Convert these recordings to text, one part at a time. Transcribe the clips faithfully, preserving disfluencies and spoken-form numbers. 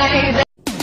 lie.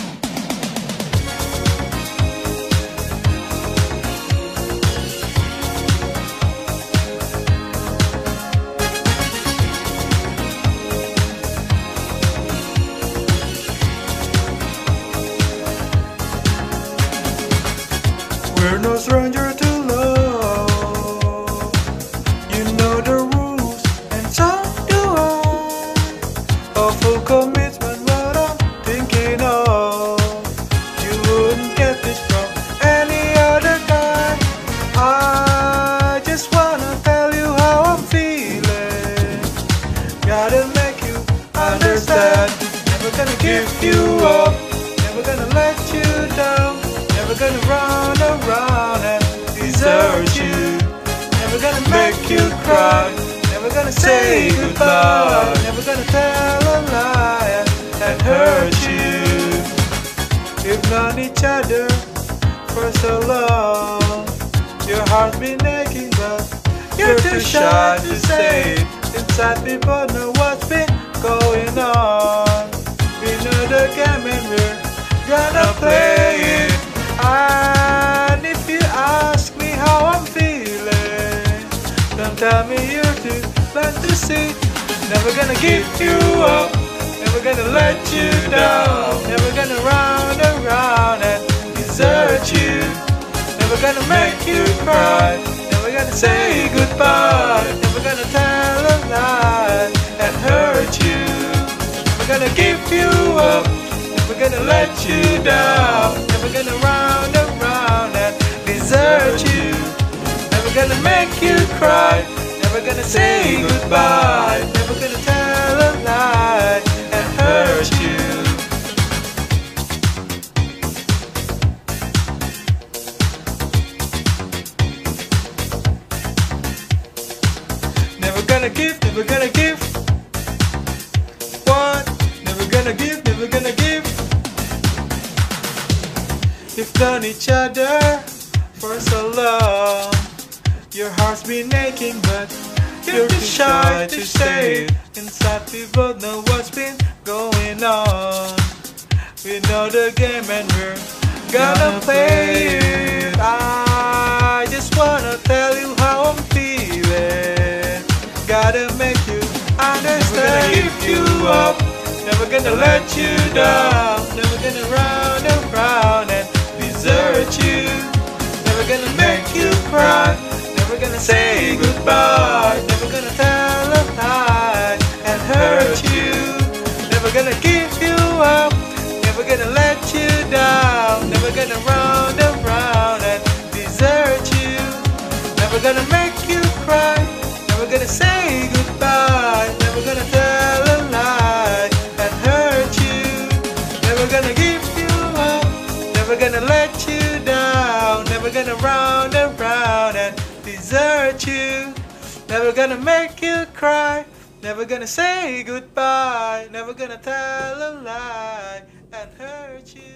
We're no stranger to love. You know the rules, and so do I. A full commitment, what I'm thinking of. You wouldn't get this from any other guy. I just wanna tell you how I'm feeling. Gotta make you understand. Never gonna give you up. Never gonna let you down. Never gonna run around and desert you. Never gonna make you cry. Never gonna say goodbye. Never gonna tell a lie and hurt you. We've known each other for so long. Your heart's been aching but you're too shy to say it. Inside we both know what's been going on. We know the game and we're gonna play it. And if you ask me how I'm feeling, don't tell me you're too bad to see. Never gonna give you up, never gonna let you down. Never gonna round around and desert you. Never gonna make you cry, never gonna say goodbye. Never gonna tell a lie and hurt you. Never gonna give you up, never gonna let you down. Never gonna round around and desert you. Never gonna make you cry. Never gonna say goodbye. Never gonna tell a lie and hurt you. Never gonna give, never gonna give. What? Never gonna give, never gonna give. We've known each other for so long. Your heart's been aching but you're too shy to say it. Inside we both know what's been going on. We know the game and we're gonna play it. I just wanna tell you how I'm feeling. Gotta make you understand. Never gonna give you up, never gonna let you down. Never gonna round and round and desert you. Never gonna make you cry. Never gonna say goodbye. Never gonna tell a lie and hurt you. Never gonna give you up. Never gonna let you down. Never gonna round around and desert you. Never gonna make you cry. Never gonna say goodbye. Never gonna tell a lie and hurt you. Never gonna give you up. Never gonna let you down. Never gonna round around and desert you. Never gonna make you cry. Never gonna say goodbye. Never gonna tell a lie and hurt you.